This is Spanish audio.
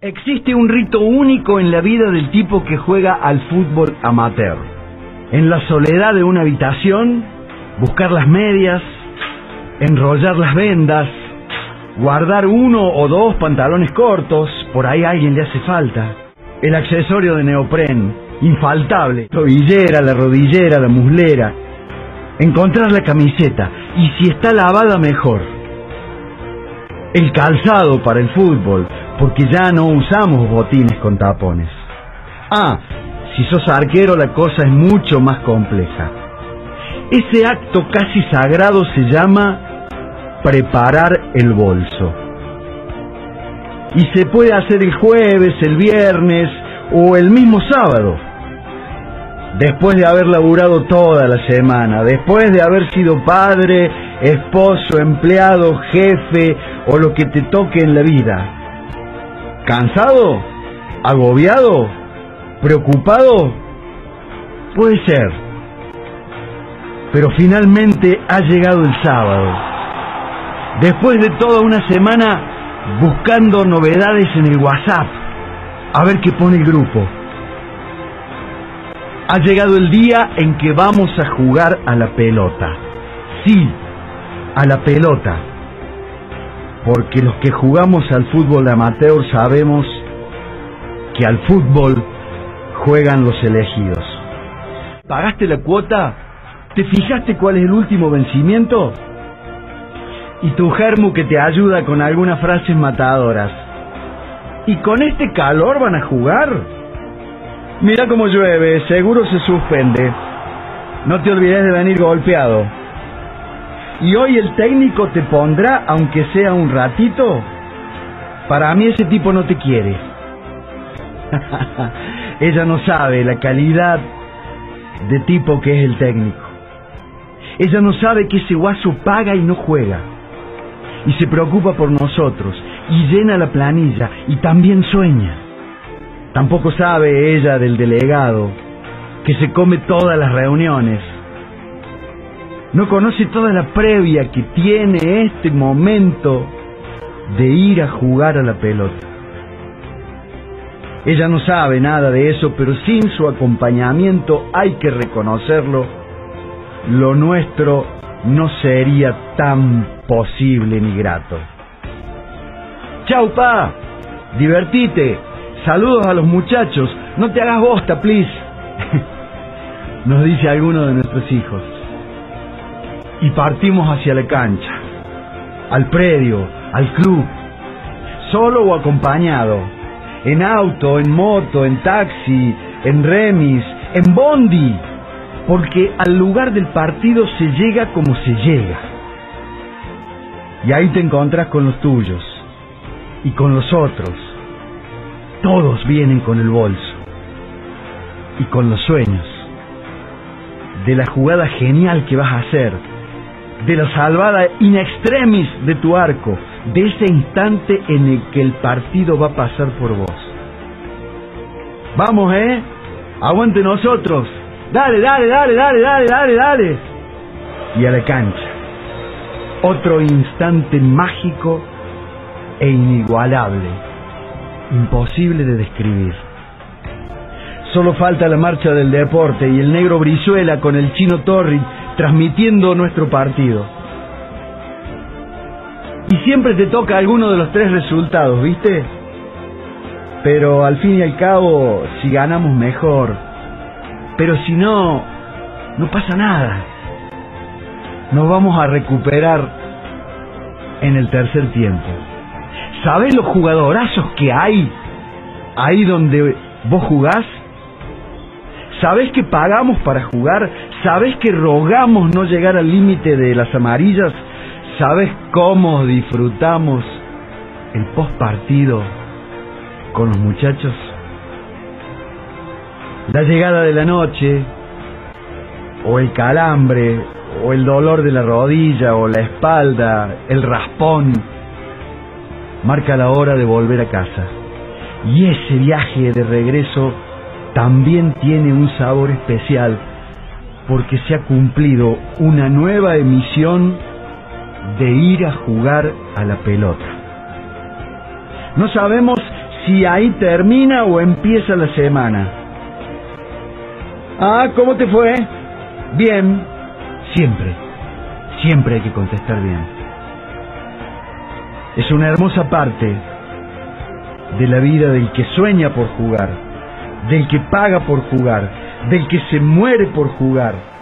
Existe un rito único en la vida del tipo que juega al fútbol amateur. En la soledad de una habitación, buscar las medias, enrollar las vendas, guardar uno o dos pantalones cortos, por ahí a alguien le hace falta, el accesorio de neopren, infaltable, tobillera, la rodillera, la muslera, encontrar la camiseta, y si está lavada mejor, el calzado para el fútbol, porque ya no usamos botines con tapones. Si sos arquero la cosa es mucho más compleja. Ese acto casi sagrado se llama preparar el bolso. Y se puede hacer el jueves, el viernes o el mismo sábado. Después de haber laburado toda la semana, después de haber sido padre, esposo, empleado, jefe o lo que te toque en la vida. ¿Cansado? ¿Agobiado? ¿Preocupado? Puede ser. Pero finalmente ha llegado el sábado. Después de toda una semana buscando novedades en el WhatsApp, a ver qué pone el grupo. Ha llegado el día en que vamos a jugar a la pelota. Sí, a la pelota. Porque los que jugamos al fútbol amateur sabemos que al fútbol juegan los elegidos. ¿Pagaste la cuota? ¿Te fijaste cuál es el último vencimiento? Y tu germu que te ayuda con algunas frases matadoras. ¿Y con este calor van a jugar? Mira cómo llueve, seguro se suspende. No te olvides de venir golpeado. ¿Y hoy el técnico te pondrá, aunque sea un ratito? Para mí ese tipo no te quiere. Ella no sabe la calidad de tipo que es el técnico. Ella no sabe que ese guaso paga y no juega. Y se preocupa por nosotros, y llena la planilla, y también sueña. Tampoco sabe ella del delegado, que se come todas las reuniones. No conoce toda la previa que tiene este momento de ir a jugar a la pelota. Ella no sabe nada de eso, pero sin su acompañamiento, hay que reconocerlo, lo nuestro no sería tan posible ni grato. Chau, pa, divertite, saludos a los muchachos, no te hagas bosta, please, nos dice alguno de nuestros hijos. Y partimos hacia la cancha, al predio, al club, solo o acompañado, en auto, en moto, en taxi, en remis, en bondi, porque al lugar del partido se llega como se llega. Y ahí te encontrás con los tuyos y con los otros. Todos vienen con el bolso y con los sueños de la jugada genial que vas a hacer, de la salvada in extremis de tu arco, de ese instante en el que el partido va a pasar por vos. Vamos, aguante nosotros, dale, dale, dale, dale, dale, dale, dale. Y a la cancha. Otro instante mágico e inigualable, imposible de describir. Solo falta la marcha del deporte y el negro Brizuela con el chino Torri transmitiendo nuestro partido. Y siempre te toca alguno de los tres resultados, ¿viste? Pero al fin y al cabo, si ganamos mejor. Pero si no, no pasa nada. Nos vamos a recuperar en el tercer tiempo. ¿Sabés los jugadorazos que hay ahí donde vos jugás? ¿Sabés que pagamos para jugar? ¿Sabés que rogamos no llegar al límite de las amarillas? ¿Sabés cómo disfrutamos el postpartido con los muchachos? La llegada de la noche, o el calambre, o el dolor de la rodilla, o la espalda, el raspón, marca la hora de volver a casa. Y ese viaje de regreso también tiene un sabor especial, porque se ha cumplido una nueva emisión de ir a jugar a la pelota. No sabemos si ahí termina o empieza la semana. Ah, ¿cómo te fue? Bien. Siempre hay que contestar bien. Es una hermosa parte de la vida del que sueña por jugar, del que paga por jugar, del que se muere por jugar.